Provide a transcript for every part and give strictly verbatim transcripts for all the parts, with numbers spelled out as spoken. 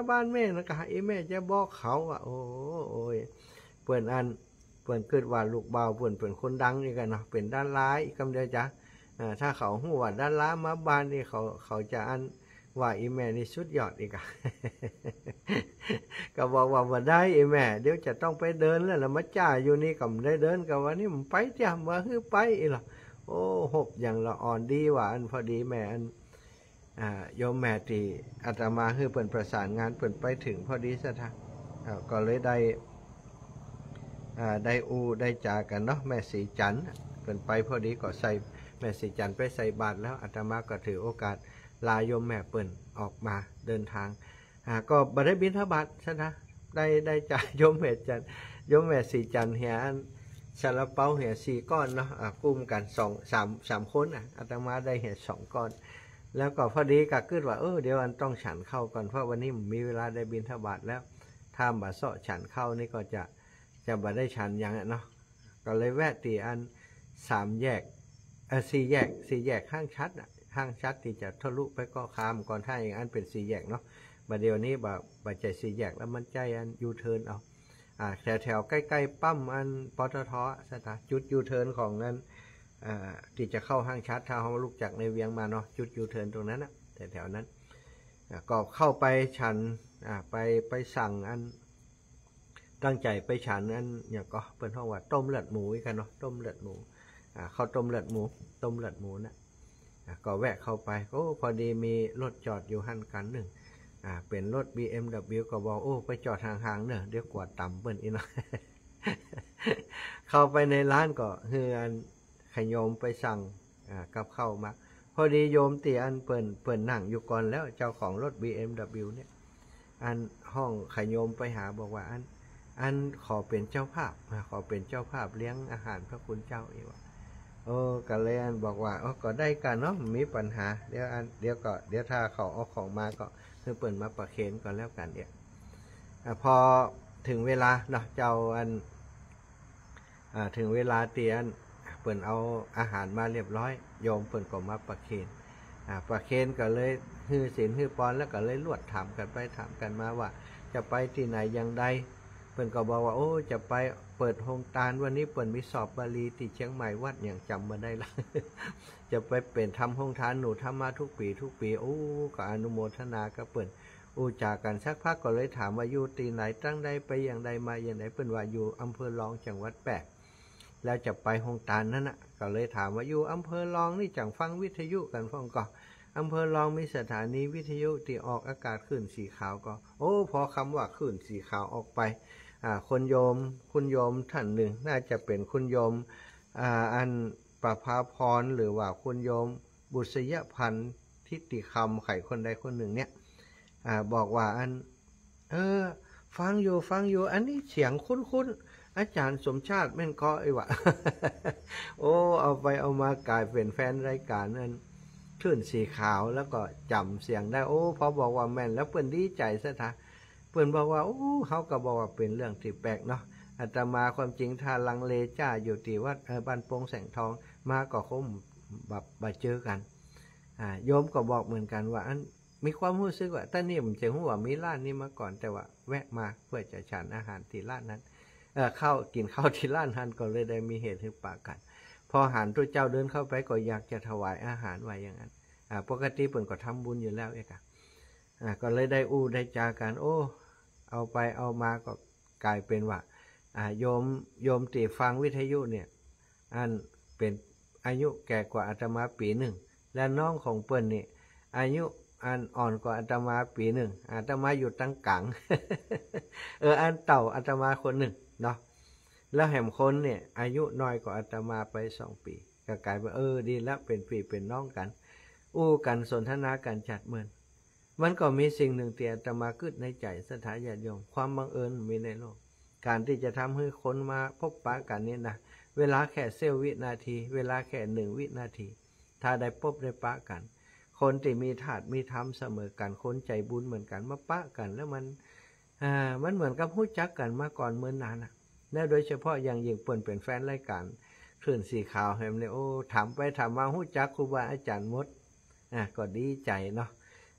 บ้านแม่นะกะไอ้แม่จะบอกเขาอ่ะโอ้โอ้ยเปิ่นอันเปิ่นเกิดว่าลูกเบาเปิ่นเป็นคนดังนี่กันเนาะเป็นด้านร้ายกำเดียวจ้ะถ้าเขาหูว่าด้านร้ายมาบ้านนี่เขาเขาจะอันว่าอีแม่นี่สุดยอดอีกอะ ก็บอกว่าว่าได้อีแม่เดี๋ยวจะต้องไปเดินแล้วละมาจ่าอยู่นี่ก็ได้เดินกับวันนี้มันไปจ้ะว่าคือไปอีหรอโอ้หบอย่างละอ่อนดีว่าอันพอดีแม่อันอ่าโยมแม่ที่อาตมาคือเปิ่นประสานงานเปิ่นไปถึงพอดีซะท่าก็เลยได้อ่าได้อูได้จากันเนาะแม่สีจันเปิ่นไปพอดีก็ใส่แม่สีจันไปใส่บาตรแล้วอาตมาก็ถือโอกาสลาโยมแม่เปิ่นออกมาเดินทางอ่าก็บ่ได้บิณฑบาตซะนะได้ได้จ่ายโยมแม่จันโยมแม่สีจันเหียซาลาเปาเหียสี่ก้อนเนาะอ่ากุ้มกันสองสามสามคนอ่ะอาตมาได้เหียสองก้อนแล้วก็พอดีก็คิดว่าเออเดี๋ยวอันต้องฉันเข้าก่อนเพราะวันนี้มีเวลาได้บิณฑบาตแล้วถ้าบ่เสาะฉันเข้านี่ก็จะจะบ่ได้ฉันอย่างเนาะก็เลยแวะตีอันสามแยกเออสี่แยกสี่แยกข้างชัดอ่ะข้างชัดที่จะทะลุไปก็คามก่อนถ้าอย่างอันเป็นสี่แยกเนาะบัดเดี๋ยวนี้บ่บ่ใจสี่แยกแล้วมันใจอันยูเทิร์นเอาอ่าแถวแถวใกล้ๆปั๊มอันปตท.สถานจุดยูเทิร์นของนั้นอ่าที่จะเข้าห้างชัดถ้าเฮาลุกจากในเวียงมาเนาะจุดยูเทิร์นตรงนั้นน่ะแถวๆนั้นก็เข้าไปฉันอ่าไปไปสั่งอันตั้งใจไปฉันอันเนี่ยก็เปิ้นเฮาว่าต้มเลือดหมูกันเนาะต้มเลือดหมูอ่าข้าวต้มเลือดหมูต้มเลือดหมูน่ะก็แวะเข้าไปโอ้พอดีมีรถจอดอยู่หันกันหนึ่งอ่าเป็นรถ บี เอ็ม ดับเบิลยู ก็บอกโอ้ไปจอดห่างๆเนอะเดี๋ยวกวาดต่ำเปิ้นอีกเนาะ เข้าไปในร้านก็เฮือนขยมไปสั่งอ่ากับข้าวมาพอดีโยมตีอันเปิ้นเปิ้นนั่งอยู่ก่อนแล้วเจ้าของรถ บี เอ็ม ดับเบิลยู เนี่ยอันห้องขยมไปหาบอกว่าอันอันขอเป็นเจ้าภาพขอเป็นเจ้าภาพเลี้ยงอาหารพระคุณเจ้าอีกว่าโอ้ก็เลยอันบอกว่าอ๋อก็ได้กันเนาะมีปัญหาเดี๋ยวอันเดี๋ยวก็เดี๋ยวถ้าเขาเอาของมาก็คือเปิ่นมาประเคนก่อนแล้วกันเนี่ยอ่าพอถึงเวลาเนาะเจ้าอันอ่าถึงเวลาเตียนเปิ่นเอาอาหารมาเรียบร้อยโยมเปิ่นก็มาประเคนอ่าประเคนก็เลยฮื้อศีลฮื้อปอนแล้วก็เลยลวดถามกันไปถามกันมาว่าจะไปที่ไหนอย่างใดเปิ่นก็บอกว่าโอ้จะไปเปิดโฮงตาลวันนี้เปิ่นมีสอบบาลีที่เชียงใหม่วัดอย่างจำมาได้ละ จะไปเป็นทำโฮงทานหนูทำมาทุกปีทุกปีโอ้ก็อนุโมทนาก็เปิ่นอู้จากกันสักพักก็เลยถามว่าอยู่ที่ไหนตั้งใดไปอย่างใดมาอย่างไหนเปิ่นว่าอยู่อำเภอรองจังหวัดแปะแล้วจะไปโฮงตาลนั่นน่ะก็เลยถามว่าอยู่อำเภอรองนี่จังฟังวิทยุกันฟังก็อำเภอรองมีสถานีวิทยุที่ออกอากาศคลื่นสีขาวก็โอ้พอคำว่าคลื่นสีขาวออกไปอ่าคนโยมคุณโยมท่านหนึ่งน่าจะเป็นคุณโยมอ่าอันประภาพรหรือว่าคุณโยมบุษยพันธ์ทิติคำไข่คนใดคนหนึ่งเนี่ยอ่าบอกว่าอันเออฟังอยู่ฟังอยู่อันนี้เสียงคุ้นๆอาจารย์สมชาติแม่นก็ไอ้วะ โอ้เอาไปเอามากลายเป็นแฟนรายการนั้นคลื่นสีขาวแล้วก็จำเสียงได้โอ้พอบอกว่าแม่นแล้วเปิ้นดีใจซะท่าเปิ้นบอกว่าโอ้เขาก็บอกว่าเป็นเรื่องที่แปลกเนาะอาตมาความจริงถ้าลังเลจ้าอยู่ที่วัดบ้านโป่งแสงทองมาก็คงแบบมาเจอกันอ่าโยมก็บอกเหมือนกันว่าอันมีความรู้สึกว่าตอนนี้ผมจะรู้ว่ามีร้านนี้มาก่อนแต่ว่าแวะมาเพื่อจะฉันอาหารที่ร้านนั้นเออเข้ากินข้าวที่ร้านนั้นก็เลยได้มีเหตุให้ปากกันพอหารตัวเจ้าเดินเข้าไปก็อยากจะถวายอาหารไว้อย่างนั้นอ่าปกติเพิ่นก็ทำบุญอยู่แล้วเองอ่ะก็เลยได้อู้ได้จากันโอ้เอาไปเอามาก็กลายเป็นว่าอ่าโยมโยมตีฟังวิทยุเนี่ยอันเป็นอายุแก่กว่าอาตมาปีหนึ่งและน้องของเปิ้นนี่อายุอันอ่อนกว่าอาตมาปีหนึ่งอาตมาอยู่ตั้งกลาง เอออันเต่าอาตมาคนหนึ่งเนาะแล้วแหมคนเนี่ยอายุน้อยกว่าอาตมาไปสองปีก็กลายเป็นเออดีแล้วเป็นพี่เป็นน้องกันอู้กันสนทนากันจัดเหมือนมันก็มีสิ่งหนึ่งที่อาตมาคิดในใจศรัทธาญาติโยมความบังเอิญมีในโลกการที่จะทำให้คนมาพบปะกันนี่นะเวลาแค่เสี้ยววินาทีเวลาแค่หนึ่งวินาทีถ้าได้พบได้ปะกันคนที่มีธาตุมีธรรมเสมอกันคนใจบุญเหมือนกันมาปะกันแล้วมันอ่ามันเหมือนกับรู้จักกันมาก่อนเมื่อนานนะและโดยเฉพาะอย่างยิ่งเปิ้นเป็นแฟนรายการคลื่นสีขาวแฮมเนี่ยโอ้ถามไปถามมารู้จักครูบาอาจารย์หมดอ่ะก็ดีใจเนาะ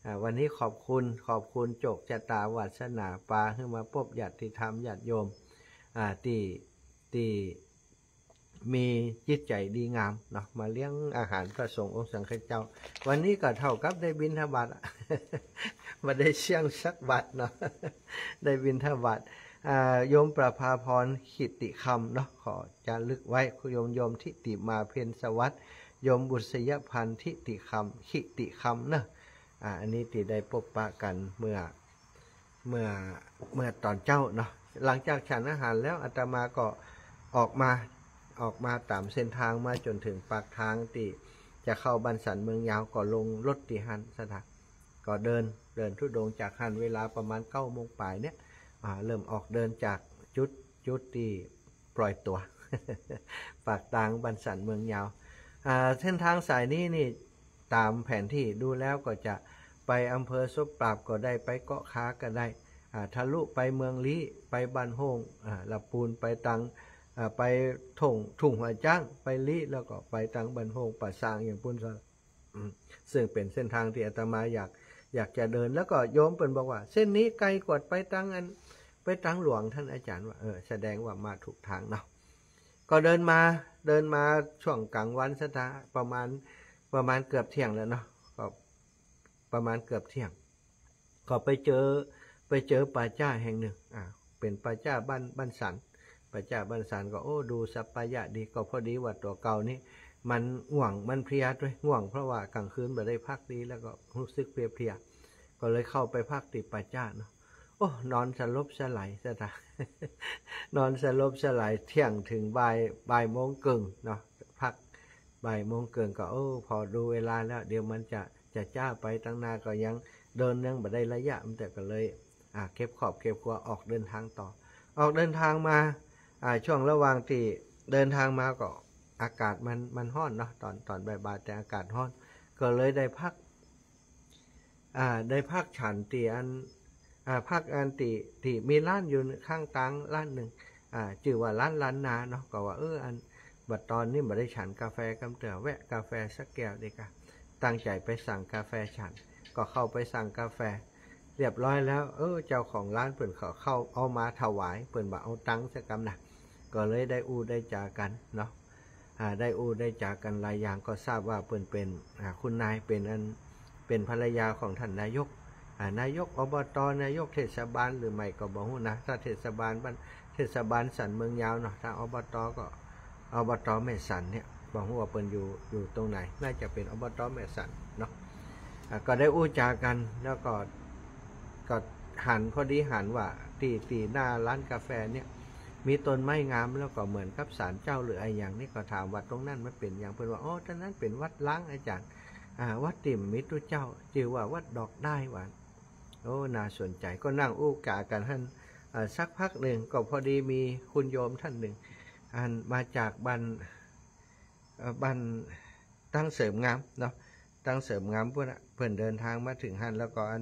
วันนี้ขอบคุณขอบคุณโจกชะตาวาสนาปาขึ้นมาพบญาติธรรมญาติโยมที่ที่มีจิตใจดีงามเนาะมาเลี้ยงอาหารพระสงฆ์องค์สังฆเจ้าวันนี้ก็เท่ากับได้บิณฑบาตมาได้เชี่ยงสักบาทเนาะได้บิณฑบาตโยมประภาพรขิติคำเนาะขอจะลึกไว้โยมโยมทิติมาเพ็ญสวัสดิ์โยมบุษยพันธ์ทิติคำขิติคำเนาะอันนี้ติได้พบปะกันเมื่อเมื่อเมื่อตอนเจ้าเนาะหลังจากฉันอาหารแล้วอาตมาก็ออกมาออกมาตามเส้นทางมาจนถึงปากทางที่จะเข้าบันสันเมืองยาวก็ลงรถที่หันสถานก็เดินเดินทุดงจากหันเวลาประมาณเก้าโมงปลายเนี่ยเริ่มออกเดินจากจุดจุดที่ปล่อยตัว ปากทางบันสันเมืองยาวเส้นทางสายนี้นี่ตามแผนที่ดูแล้วก็จะไปอำเภอซบปราบก็ได้ไปเกาะค้าก็ได้ทะลุไปเมืองลี้ไปบ้านโฮงละปูนไปตังไปถ่งถุงหัวจ้างไปลี้แล้วก็ไปตังบ้านโฮงป่าซางอย่างปุ่นซะซึ่งเป็นเส้นทางที่อาตมาอยากอยากจะเดินแล้วก็โยมเปิ่นบอกว่าเส้นนี้ไกลกว่าไปตังอันไปตังหลวงท่านอาจารย์ว่าเออแสดงว่ามาถูกทางเนาะก็เดินมาเดินมาช่วงกลางวันสถาประมาณประมาณเกือบเที่ยงแล้วเนาะก็ประมาณเกือบเที่ยงก็ไปเจอไปเจอป่าจ้าแห่งหนึ่งอ่าเป็นป่าจ้าบ้านบ้านสันป่าจ้าบ้านสันก็โอ้ดูสัปปายะดีก็พอดีว่าตัวเก่านี่มันง่วงมันเพลียด้วยง่วงเพราะว่ากลางคืนไม่ได้พักดีแล้วก็รู้สึกเพลียเพลียก็เลยเข้าไปพักติดป่าจ้าเนาะโอ้นอนสลบสลายซะท่านอนสลบสลายเที่ยงถึงบ่ายบ่ายโมงกึ่งเนาะพักบ่ายโมงเกินก็โอ้พอดูเวลาแล้วเดี๋ยวมันจะจะจ้าไปตั้งนาก็ยังเดินยังไม่ได้ระยะมันแต่ก็เลยอ่าเก็บขอบเก็บครัวออกเดินทางต่อออกเดินทางมาอ่าช่วงระหว่างที่เดินทางมาก็อากาศมันมันร้อนเนาะตอนตอนบ่ายๆแต่อากาศร้อนก็เลยได้พักอ่าได้พักฉันตีอันอ่าพักอันตีตีมีร้านอยู่ข้างตังร้านหนึ่งอ่าชื่อว่าร้านร้านนาเนาะก็ว่าเอออันบัดตอนนี้ไม่ได้ฉันกาแฟกำเตือแวะกาแฟสักแก้วดีกว่าตั้งใจไปสั่งกาแฟฉันก็เข้าไปสั่งกาแฟเรียบร้อยแล้วเออเจ้าของร้านเปิ่นเขาเข้าเอามาถวายเปิ่นบอกเอาตังค์สักกำนะก็เลยได้อู้ได้จากันเนาะอ่าได้อู้ได้จากันหลายอย่างก็ทราบว่าเปิ่นเป็นอ่าคุณนายเป็นอันเป็นภรรยาของท่านนายกอ่านายกอบตนายกเทศบาลหรือไม่ก็บ่ฮู้นะถ้าเทศบาลบ้านเทศบาลสันเมืองยาวเนาะถ้าอบตก็อบตแม่สันเนี่ยบอกว่าเปิ่นอยู่อยู่ตรงไหนน่าจะเป็นอบตแม่สันเนาะก็ได้อู้จากันแล้วก็ก็หันพอดีหันว่าตีตีหน้าร้านกาแฟเนี่ยมีต้นไม้งามแล้วก็เหมือนกับศาลเจ้าหรืออะไรอย่างนี้ก็ถามว่าตรงนั้นมันเป็นอย่างเพิ่นว่าอ๋อตรงนั้นเป็นวัดล้างอาจารย์อ่าวัดติ่มมิตรเจ้าชื่อว่าวัดดอกได้หวานโอ้น่าสนใจก็นั่งอู้กากันท่านสักพักหนึ่งก็พอดีมีคุณโยมท่านหนึ่งอันมาจากบ้านบ้านตั้งเสริมงามเนาะตั้งเสริมงามเพื่อนเพื่อนเดินทางมาถึงหันแล้วก็อัน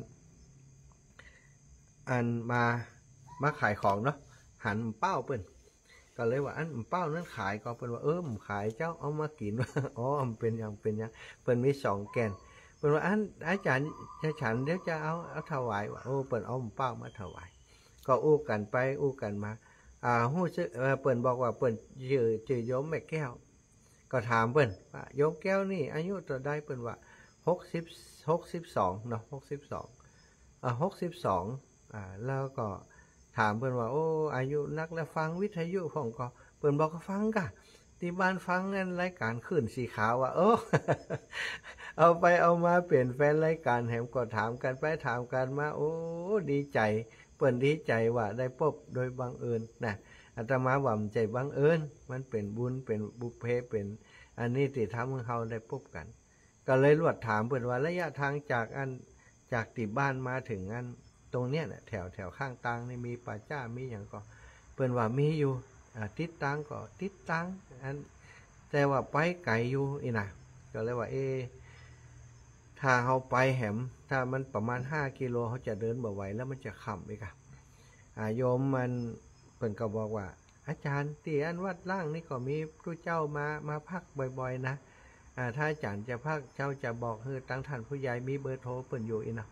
อันมามาขายของเนาะหันเป้าเพื่อนก็เลยว่าอันเป้านั้นขายก็เพื่อนว่าเออผมขายเจ้าเอามากินว่าอ๋อมันเป็นอย่างเป็นอย่างเพื่อนมีสองแกนเพื่อนว่าอันอาจารย์จะฉันเดี๋ยวจะเอาเอาถวายว่าโอ้เพื่อนเอาเป้ามาถวายก็อู้กันไปอู้กันมาอ่าหู้ชื่อเพื่อนบอกว่าเพื่อนชื่อชื่อโยมแม่แก้วก็ถามเพื่อนว่าโยมแก้วนี่อายุตัวได้เพื่อนว่าหกสิบหกสิบสองเนาะหกสิบสองอ่าหกสิบสองอ่าแล้วก็ถามเพื่อนว่าโอ้อายุนักแล้วฟังวิทยุของก็เพื่อนบอกก็ฟังกะที่บ้านฟังนั่นรายการขึ้นสีขาวว่าโอ้เอาไปเอามาเปลี่ยนแฟนรายการแถมก็ถามกันไปถามกันมาโอ้ดีใจเพื่อนดีใจว่าได้พบโดยบังเอิญนะอาตมาหวั่นใจบังเอิญมันเป็นบุญเป็นบุพเพเป็นอันนี้ที่ทำให้เขาได้พบกันก็เลยรวดถามเพื่อนว่าระยะทางจากอันจากติบ้านมาถึงอันตรงเนี้ยแถวแถวข้างตังนี่มีป่าจ้ามีอย่างก็เพื่อนว่ามีอยู่ติดตังก็ติดตังอันแต่ว่าไปไกลอยู่อีน่ะก็เลยว่าเอถ้าเขาไปแหมถ้ามันประมาณห้ากิโลเขาจะเดินบ่ไหวแล้วมันจะค่ำอีกอะโยมมันเพื่อนก็บอกว่าอาจารย์ที่อันวัดล่างนี่ก็มีพระเจ้ามามาพักบ่อยๆนะถ้าอาจารย์จะพักเจ้าจะบอกคือตั้งท่านผู้ใหญ่มีเบอร์โทรเปิ่นอยู่อีกนะ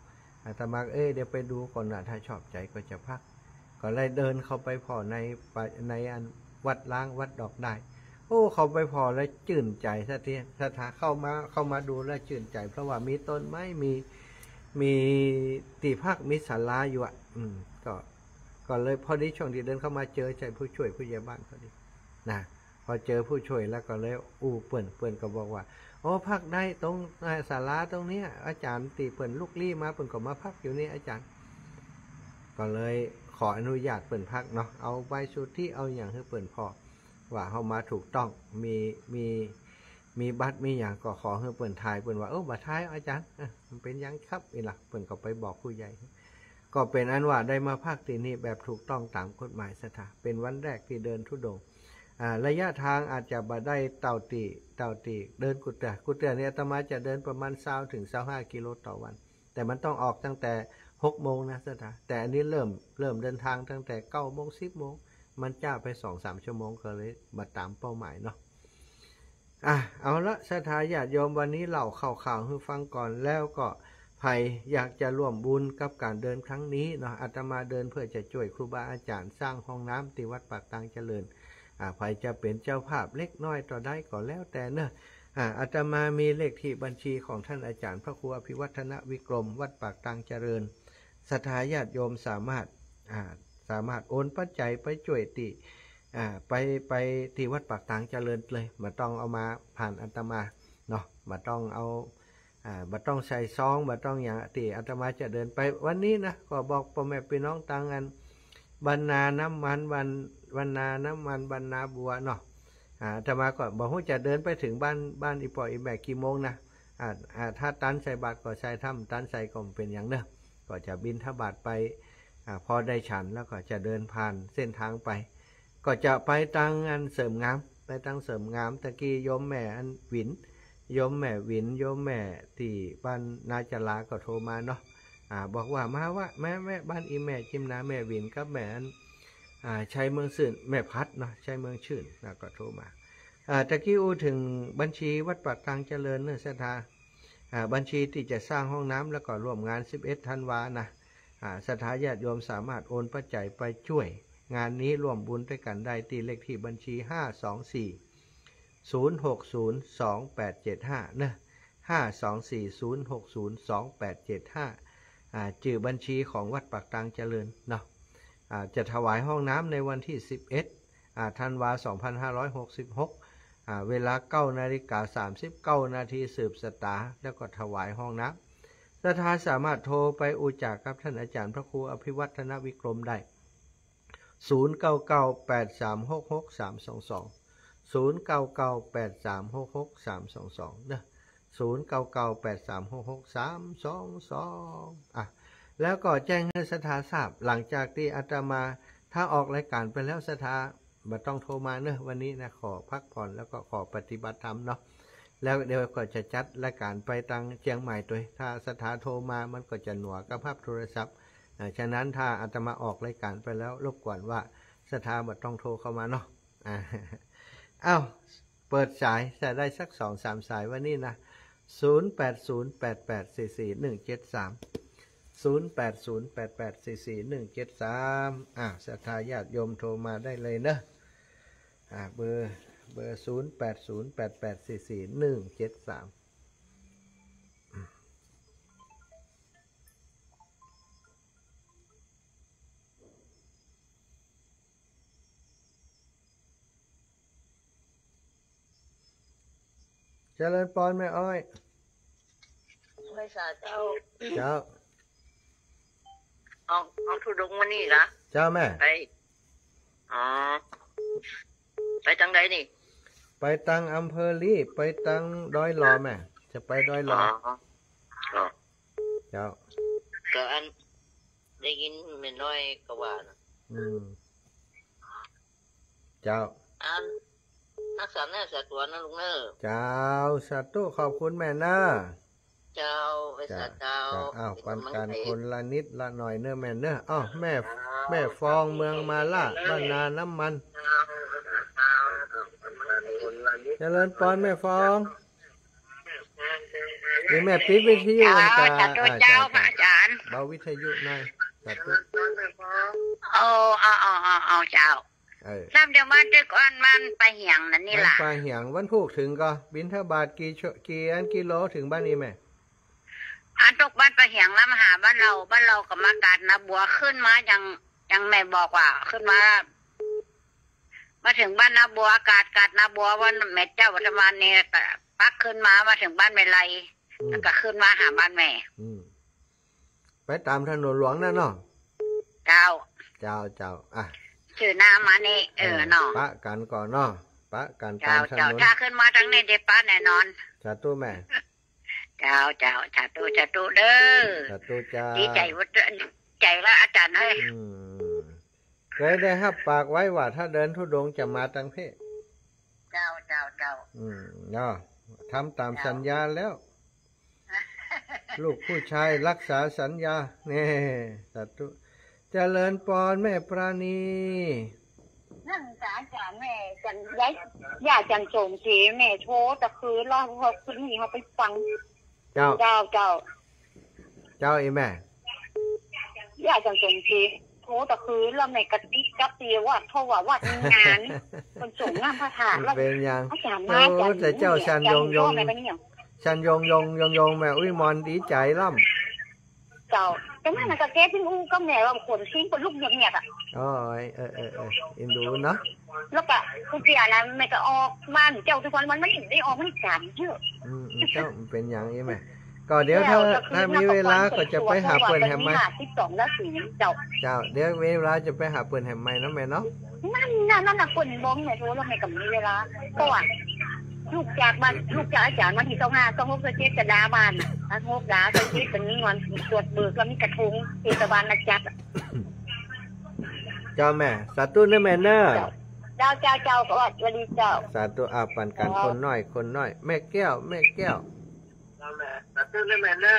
อาตมาเอ้ยเดี๋ยวไปดูก่อนนะถ้าชอบใจก็จะพักก็เลยเดินเข้าไปพอในในอันวัดล้างวัดดอกได้โอ้เขาไปพอแล้วชื่นใจสักทีสถาเข้ามาเข้ามาดูแล้วชื่นใจเพราะว่ามีต้นไม้มีมีตีพักมีศาลาอยู่อ่ะอืมก็ก็เลยพอดีช่วงที่เดินเข้ามาเจอใจผู้ช่วยผู้ใหญ่บ้านพอดีนะพอเจอผู้ช่วยแล้วก็เลยอู้เปิ่นเปิ่นก็บอกว่าโอ้พักได้ตรงศาลาตรงเนี้ยอาจารย์ตีเปิ่นลูกลี่มาเปิ่นก็มาพักอยู่นี่อาจารย์ก็เลยขออนุญาตเปิ่นพักเนาะเอาใบสุทธิเอาอย่างให้เปิ่นพอว่าเขามาถูกต้องมีมีมีบัตรมีอย่างก็ขอให้เปิ่นทายเปิ่นว่าเออบัตรทายอาจารย์มันเป็นยังครับนี่ล่ะเปิ่นก็ไปบอกผู้ใหญ่ก็เป็นอันว่าได้มาพักที่นี่แบบถูกต้องตามกฎหมายสถาเป็นวันแรกที่เดินธุดงค์ระยะทางอาจจะบ่ได้เต่าตีเต่าตีเดินกุเตะกุเตะเนี่ยอาตมาจะเดินประมาณยี่สิบถึงยี่สิบห้ากิโลต่อวันแต่มันต้องออกตั้งแต่หกโมงนะสถาแต่อันนี้เริ่มเริ่มเดินทางตั้งแต่เก้าโมงสิบโมงมันจ้าไปสองสามชั่วโมงก็เลยมาตามเป้าหมายเนาะอ่ะเอาละสถาญาติโยมวันนี้เล่าข่าวๆให้ฟังก่อนแล้วก็ใครอยากจะร่วมบุญกับการเดินครั้งนี้เนาะอาตมาเดินเพื่อจะช่วยครูบาอาจารย์สร้างห้องน้ำที่วัดปากตางเจริญอ่าใครจะเป็นเจ้าภาพเล็กน้อยต่อได้ก็แล้วแต่เนอะอ่าอาตมามีเลขที่บัญชีของท่านอาจารย์พระครูอภิวัฒนวิกรมวัดปากตางเจริญศรัทธาญาติโยมสามารถอ่าสามารถโอนปัจจัยไปช่วยติอ่าไปไปที่วัดปากตางเจริญเลยมาต้องเอามาผ่านอาตมาเนาะมาต้องเอาอ่าบัต้องใส่ซองบัต้องอย่างที่อาตมาจะเดินไปวันนี้นะก็บอกพ่อแม่พี่น้องต่างกันบรรณาน้ำมันวันบรรณาน้ำมันบรรณาบัวเนาะอ่าอาตมาก็บอกว่าจะเดินไปถึงบ้านบ้านอีปออีแม่กี่โมงนะอ่าอ่าถ้าตันใส่บาตรก็ใส่ถ้ำตันใส่ก็เป็นอย่างเนอะก็จะบินทบาทไปอ่าพอได้ฉันแล้วก็จะเดินผ่านเส้นทางไปก็จะไปตังอันเสริมงามไปตังเสริมงามตะกี้โยมแม่อันหวินโยมแม่วินโยมแม่ที่บ้านนาจลาก็โทรมาเนาะอ่าบอกว่ามาว่าแม่แม่บ้านอีแม่จิมนาแม่วินกับแม่อันอ่าชัยเมืองชื่นแม่พัดเนาะชัยเมืองชื่นนะก็โทรมาอ่าตะกี้อู้ถึงบัญชีวัดปากตางเจริญเนื้อศรัทธาอ่าบัญชีที่จะสร้างห้องน้ำแล้วก็ร่วมงานสิบเอ็ดธันวานะอ่าศรัทธาญาติโยมสามารถโอนปัจจัยไปช่วยงานนี้ร่วมบุญด้วยกันได้ที่เลขที่บัญชีห้าสองสี่ศูนย์หกศูนย์สองแปดเจ็ดห้าเนอะห้าสองสี่ศูนย์หกศูนย์สองแปดเจ็ดห้าอ่าชื่อบัญชีของวัดปากตางเจริญเนาะอ่าจะถวายห้องน้ำในวันที่สิบเอ็ดอ่าธันวาสองพันห้าร้อยหกสิบหกอ่าเวลาเก้านาฬิกาสามสิบเก้านาทีสืบสตาแล้วก็ถวายห้องน้ำศรัทธาสามารถโทรไปอุจจากับท่านอาจารย์พระครูอภิวัฒนวิกรมได้ศูนย์ เก้า เก้า แปด สาม หก หก สาม สอง สองศูนย์ เก้า เก้า แปด สาม หก หก สาม สอง สองนะศูนย์ เก้า เก้า แปด สาม หก หก สาม สอง สองอ่ะแล้วก็แจ้งให้ศรัทธาทราบหลังจากที่อาตมาถ้าออกรายการไปแล้วศรัทธาบ่ต้องโทรมาเนอะวันนี้นะขอพักผ่อนแล้วก็ขอปฏิบัติธรรมเนาะแล้วเดี๋ยวก็จะจัดรายการไปทางเชียงใหม่ตัวถ้าศรัทธาโทรมามันก็จะหน่วงกับภาพโทรศัพท์ฉะนั้นถ้าอาตมาออกรายการไปแล้วรบกวนว่าศรัทธาบ่ต้องโทรเข้ามาเนาะอ่าอ้าวเปิดสายจะได้สักสองสามสายวันนี้นะศูนย์แปดศูนย์แปดแปดสี่สี่หนึ่งเจ็ดสามศูนย์แปดศูนย์แปดแปดสี่สี่หนึ่งเจ็ดสามอ่าศรัทธาญาติโยมโทรมาได้เลยเนอะอ่าเบอร์เบอร์ศูนย์แปดศูนย์แปดแปดสี่สี่หนึ่งเจ็ดสามเจริญปอนแม่อ้อยไม่สาเจ้าเจ้าเอาเอาทุดงมานี่ละเจ้าแม่ไปอ๋อไปทางไหนนี่ไปตังอำเภอลีไปตังดอยหลอแม่จะไปดอยหลอเจ้าก็อันได้ยินไม่น้อยก็ว่านะอืมเจ้าอันนักสัตว์แน่สัตว์ตัวนะลุงเนอเจ้าสัตว์ตู้ขอบคุณแม่นะเจ้าไอ้สัตว์เจ้าอ้าวปันการคนละนิดละหน่อยเนอะแม่เนอะอ้าวแม่แม่ฟองเมืองมาล่าบ้านนาน้ำมันเจริญปอนแม่ฟองนี่แม่ปิดวิทยุจ้าจ้าตัวเจ้าพระอาจารย์เบาวิทยุหน่อยสาธุเอาเอาเอาเอาเอาเจ้าเออน้ำเดี๋ยวมาเจอก่อนมันไปเหียงนั่นนี่วันล่ะปลายเหียงวันพุกถึงก็บินทบาทกี่ชั่วกี่อันกิโลถึงบ้านนี้แม่อันทุกบ้านไปเหียงแล้วมาหาบ้านเราบ้านเรากับมากาดนาบัวขึ้นมายังยังแม่บอกว่าขึ้นมา มาถึงบ้านนาบัวกาดกาดนาบัววันแม่เจ้าวัฒนวันเนี่ยปักขึ้นมามาถึงบ้านแม่ไรแล้วก็ขึ้นมาหาบ้านแม่อืมไปตามถนนหลวงนั่นเนาะเจ้าเจ้าเจ้าอ่ะชื่อน้ามานี่เออเนาะปะกันก่อนเนาะปะกันตาเจ้ามถเจ้านนถ้าขึ้นมาทางนี้เดป้าแน่นอนสาธุแม่เจ้าเจ้าชาตุชาตุเด้อสาธุจ้าดีใจว่าใจแล้วอาจารย์เฮ้ยอืมเคยได้รับปากไว้ว่าถ้าเดินทุดงค์จะมาตังเพศเจ้าเจ้าเจ้าอืมเนาะทำตามสัญญาแล้ว ลูกผู้ชายรักษาสัญญาเนี่ยสาธุเจริญปอนแม่ปราณีนั่งสาจารย์แม่จันย้ายย่าจันโสมศรีแม่โทรแต่คือเราเขาคืนนี้เขาไปฟังเจ้าเจ้าเจ้าเจ้าไอ้แม่ย่าจันโสมศรีโทรแต่คือเราแม่กะติกับเตียว่าเขาว่าวัดงานคนส่งงานพระธาตุแล้วเป็นยังอาจารย์มาอาจารย์แต่เจ้าชันยงยงแม่เป็นอย่างชันยงยงยงยงแม่อุ้ยมอนดีใจล่ำเจ้าแต่แม่น่ะก็แก้ที่อู้ก็แม่ว่าคนทิ้งเป็นลูกเงียบๆอ่ะอ๋อเออเออเอออินดูเนาะแล้วก็คุณเสียนะแม่ก็ออกบ้านเจ้าทุกวันมันไม่ได้ออกไม่จานเยอะอืมอืมเจ้ามันเป็นอย่างนี้ไหมก็เดี๋ยวถ้าถ้ามีเวลาก็จะไปหาเปิ่นแหมไหมสิบสองแล้วสี่เจ้าเจ้าเดี๋ยวเวลาจะไปหาเปิ่นแหมไหมเนาะแม่เนาะนั่นน่ะนั่นน่ะคนบ้องเนี่ยโทรแล้วแม่กับมีเวลาเพราะว่าลูกจากบ้านลูกจากอาจารย์มาที่ต้องห้าต้องหกเจ็ดจะดาบ้านทั้งหกดาต้องคิดเป็นเงินตรวจเบิกแล้วมีกระทงเทศบาลนะจัดเจ้าแม่สาธุนะแม่เนอะเจ้าเจ้าเจ้าก็ว่าวันดีเจ้าสาธุอาปันกันคนน้อยคนน้อยแม่แก้วแม่แก้วเจ้าแม่สาธุนะแม่เนอะ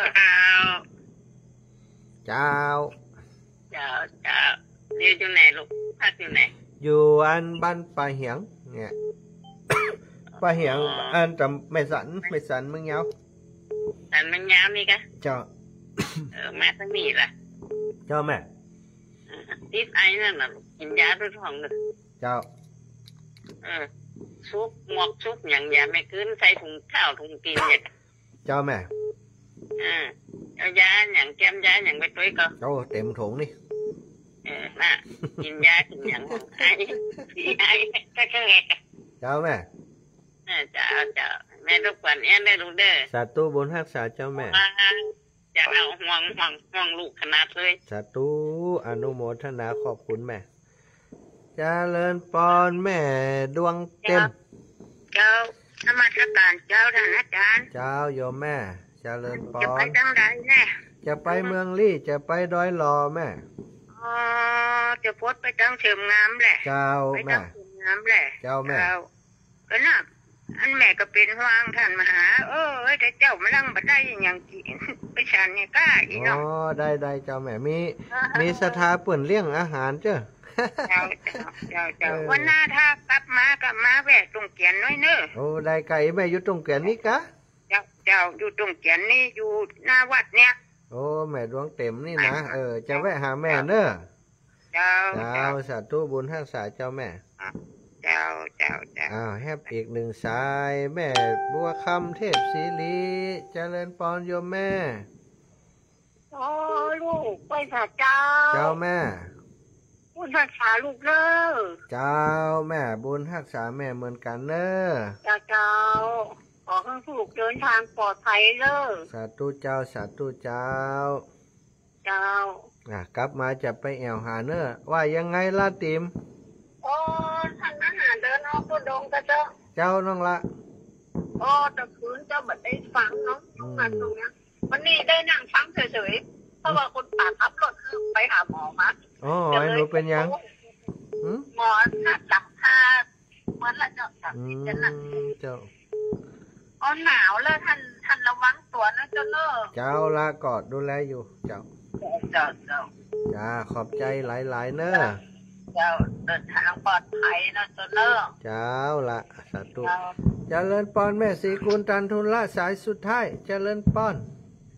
เจ้าเจ้าเจ้าเจ้าเรียนอยู่ไหนลูกพักอยู่ไหนอยู่อันบ้านปลาเหียงเนี่ย ปลาเหียงอันจำไม่สันไม่สันมึงเงาแต่มันยาวนี่กะเจ้าเออมาทั้งนี้ล่ะเจ้าแม่ติดไอ้นั่นน่ะลูกกินยาด้วยท้องนึกเจ้าเออซุปหมอกซุปอย่างยาไม่ขึ้นใส่ถุงข้าวถุงกินเนี่ยเจ้าแม่อ่าเอายาอย่างแก้มยาอย่างไปตัวก็โอ้เต็มถุงนี่เออน่ะกินยากินอย่างของไอ้ที่ไอ้ก็แค่เจ้าแม่เออจะเอาจะแม่ทุกวันเอ็นได้รู้เด้อสาธุบุญรักษาเจ้าแม่ว่าจะเอาห่วงห่วงห่วงลูกขนาดเลยสาธุอนุโมทนาขอบคุณแม่เจริญปอนแม่ดวงเต็มเจ้านมัสการเจ้าท่านอาจารย์เจ้าโยมแม่เจริญปอจะไปนจังไรแน่จะไปเมืองลี่จะไปดอยหลอแม่อ๋อจะพดไปจังเฉิมงามแหละเจ้าไปแม่จังเฉิมงามแหละเจ้าแม่ก็น่ะอันแม่ก็เป็นห่วงท่านมหาเออแต่เจ้ามาลังบัดได้อย่างจีไปฉันเนี่ยกล้าอีอ๋เนาะอได้ได้เจ้าแม่มีมีสถาเปิ่นเลี้ยงอาหารเจ้าเจ้าเจ้าเจ้าเจ้าวันหน้าถ้ากลับมากลับมาแวะตรงเกียนน้อยเนอะโอ้ได้ไก่แม่อยู่ตรงเกียนนี่กะเจ้าเจ้าอยู่ตรงเกียนนี่อยู่หน้าวัดเนี่ยโอ้แม่ดวงเต็มนี่นะเออจะแวะหาแม่เนอะเจ้าเจ้าเจ้าสาธุบุญรักษาเจ้าแม่เจ้าเจ้าเจ้าอ้าวแฮปอีกหนึ่งสายแม่บัวคำเทพศรีลีเจริญปอนโยมแม่โอ้ลูกไปสาเจ้าเจ้าแม่คุณรักษาลูกเด้อเจ้าแม่บุญรักษาแม่เหมือนกันเนอะเจ้าเจ้าขอให้ลูกเดินทางปลอดภัยเด้อสาธุเจ้าสาธุเจ้าเจ้าอ่ะกลับมาจะไปแอวหาเนอะว่ายังไงล่ะติมโอ้ท่านอาหารเดินออกตัวดงก็เจ้าเจ้าน้องละโอ้ตะคืนเจ้าบัดได้ฟังเนาะตรงนั้นตรงเนี้ยวันนี้ได้นั่งฟังเฉยๆเพราะว่าคนป่าขับรถคือไปหาหมอมาอ๋อไอ้หนูเป็นยังหืมหมอน่ะจับทาเหมือนละเจ้าจับอืจิตมจะนั่นเจ้าอ๋อหนาวแล้วท่านท่านระวังตัวนะเจ้าเนอะเจ้าละกอดดูแลอยู่ เจ้าเจ้าเจ้าจ้าขอบใจหลายๆเนอะเจ้าเดินทางปลอดภัยนะเจ้าเนอะเจ้าละสาธุเจ้าเจริญปอนแม่สีกุลตันทุนละสายสุดท้ายเจริญปอนเ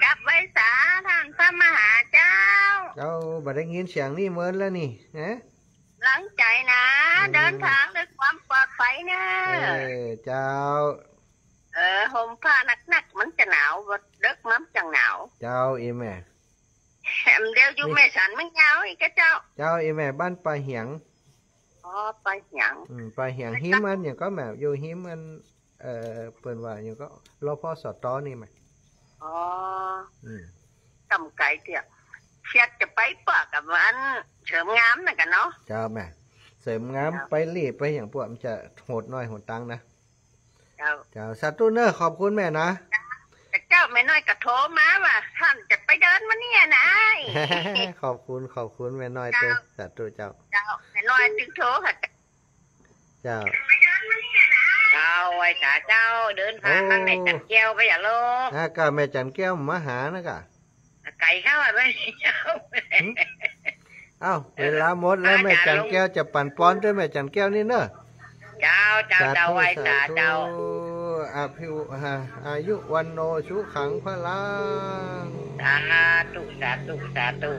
กลับไว้สาท่านพระมหาเจ้าเจ้าบัดได้ยินเสียงนี่เหมือนแล้วนี่นะหลังใจนะ เดินทางด้วยความปลอดภัยนะเออเจ้าเออห่มผ้าหนักๆมันจะหนาวบดเด็กมันจังหนาวเจ้าอีแม่แถมเดียวอยู่แม่สันไม่ยาวอีกก็เจ้าเจ้าอีแม่บ้านปลาเหียงอ๋อไปหยังอืมปลาเหียงหิมมันอย่างก็แม่อยู่หิมมันเอ่อเปิ้นว่าอย่างก็รอพอสตอนี่แม่อ๋ออืมตำไก่เถี่ยเชียดจะไปเปะกับมันเฉิมงามนะกันเนาะเจ้าแม่เสริมงามไปรีบไปอย่างพวกมันจะโหดน้อยโหดตังนะเจ้าเจ้าสัตว์ตูเนอร์ขอบคุณแม่นะแต่เจ้าแม่น้อยก็โทรมาว่าท่านจะไปเดินมาเนี่ยนะขอบคุณขอบคุณแม่น้อยเตอสัตว์ตูเจ้าเจ้าแม่น้อยจึงโทรค่ะเจ้าเจ้าไว้สาเจ้าเดินทางนั่งในจันแก้วไปอย่าโลกอ่าก็แม่จันแก้วมาหานะกะไก่เข้าไปเจ้าเอ้าเวลาหมดแล้วแม่จันแก้วจะปั่นป้อนด้วยแม่จันแก้วนี่เนอะเจ้าเจ้าเจ้าไว้สาเจ้าอาภิวหาอายุวันโนชุขังพลังสาธุสาธุสาธุ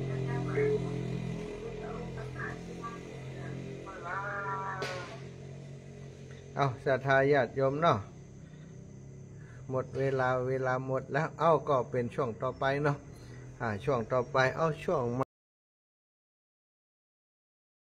เอาศรัทธาญาติโยมเนาะหมดเวลาเวลาหมดแล้ว เอ้าก็เป็นช่วงต่อไปเนาะอ่าช่วงต่อไป เอาช่วง